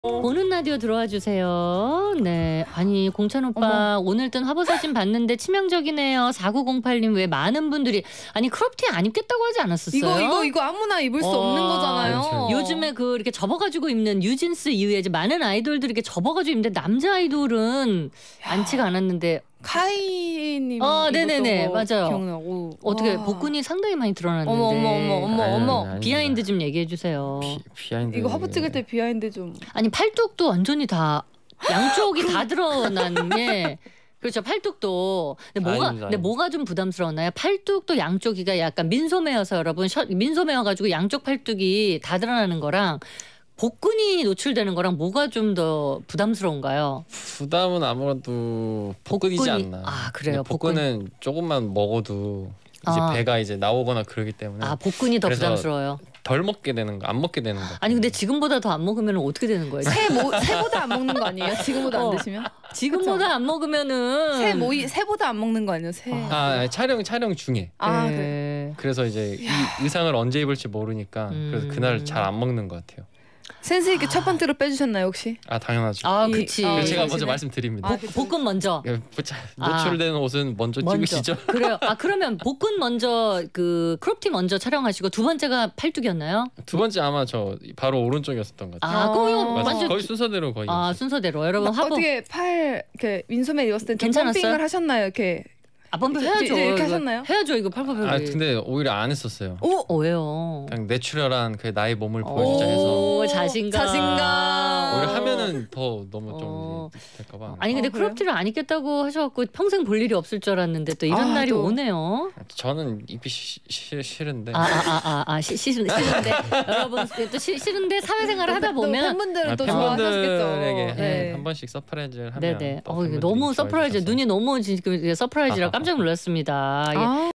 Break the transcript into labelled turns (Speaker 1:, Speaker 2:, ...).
Speaker 1: 보는 라디오 들어와 주세요. 네. 아니 공찬 오빠 오늘 뜬 화보 사진 봤는데 치명적이네요. 4908님 왜 많은 분들이 아니 크롭티 안 입겠다고 하지 않았었어요?
Speaker 2: 이거 아무나 입을 수 없는 거잖아요.
Speaker 3: 그렇죠.
Speaker 1: 요즘에 그 이렇게 접어가지고 입는 뉴진스 이후에 이제 많은 아이돌들이 이렇게 접어가지고 입는데 남자 아이돌은 많지가 않았는데.
Speaker 2: 카이님.
Speaker 1: 네네네 맞아요.
Speaker 2: 기억나고.
Speaker 1: 어떻게
Speaker 2: 와.
Speaker 1: 복근이 상당히 많이 드러났는데.
Speaker 2: 어머.
Speaker 1: 비하인드 좀 얘기해 주세요.
Speaker 3: 비하인드.
Speaker 2: 이거 화보 찍을 때 비하인드 좀.
Speaker 1: 아니 팔뚝도 완전히 다 양쪽이 다 드러난 게. 그렇죠. 팔뚝도. 근데 뭐가 좀 부담스러웠나요? 팔뚝도 양쪽이가 약간 민소매여서 여러분 민소매여가지고 양쪽 팔뚝이 다 드러나는 거랑 복근이 노출되는 거랑 뭐가 좀 더 부담스러운가요?
Speaker 3: 부담은 아무래도 복근이지 않나.
Speaker 1: 아 그래요.
Speaker 3: 복근은 조금만 먹어도 이제 배가 이제 나오거나 그러기 때문에.
Speaker 1: 아 복근이 더 부담스러워요.
Speaker 3: 덜 먹게 되는 거, 안 먹게 되는 거.
Speaker 1: 아니 근데 지금보다 더 안 먹으면 어떻게 되는 거예요?
Speaker 2: 새보다 안 먹는 거 아니에요? 지금보다 안 드시면?
Speaker 1: 지금보다
Speaker 2: 그쵸?
Speaker 1: 안 먹으면은
Speaker 2: 새보다 안 먹는 거 아니에요? 새.
Speaker 3: 촬영 중에.
Speaker 1: 그래.
Speaker 3: 그래서 이제 이 의상을 언제 입을지 모르니까 그래서 그날 잘 안 먹는 것 같아요.
Speaker 2: 센스 있게 첫 번째로 빼주셨나요 혹시?
Speaker 3: 당연하죠.
Speaker 1: 그치.
Speaker 3: 제가 먼저 말씀드립니다.
Speaker 1: 복근 먼저.
Speaker 3: 노출되는 옷은 먼저 찍으시죠.
Speaker 1: 그래요. 그러면 복근 먼저 그 크롭티 먼저 촬영하시고 두 번째가 팔뚝이었나요?
Speaker 3: 두 번째 아마 저 바로 오른쪽이었던 것 같아요.
Speaker 1: 그럼 이거 완전
Speaker 3: 거의 순서대로 거의.
Speaker 1: 순서대로 여러분 화보.
Speaker 2: 어떻게 팔 이렇게 민소매 입었을 때
Speaker 1: 괜찮았어요?
Speaker 2: 펌핑을 하셨나요? 이렇게.
Speaker 1: 펌핑 해야죠.
Speaker 2: 이렇게 하셨나요?
Speaker 1: 해야죠 이거 팔굽혀펴기.
Speaker 3: 근데 오히려 안 했었어요.
Speaker 1: 왜요?
Speaker 3: 그냥 내추럴한 그 나의 몸을 보여주자 해서.
Speaker 1: 자신감.
Speaker 3: 오히려 하면은 더 너무 좀 될까봐.
Speaker 1: 아니 근데 크롭티를 안 입겠다고 하셔갖고 평생 볼 일이 없을 줄 알았는데 또 이런 날이 오네요.
Speaker 3: 저는 입기 싫은데.
Speaker 1: 싫은데 여러분 또 싫은데 사회생활을 하다 보면
Speaker 2: 팬분들은 또 좋아하셨겠죠.
Speaker 3: 팬분들에게 한 번씩 서프라이즈를 하면.
Speaker 1: 네네. 너무 서프라이즈 눈이 너무 지금 서프라이즈라 깜짝 놀랐습니다.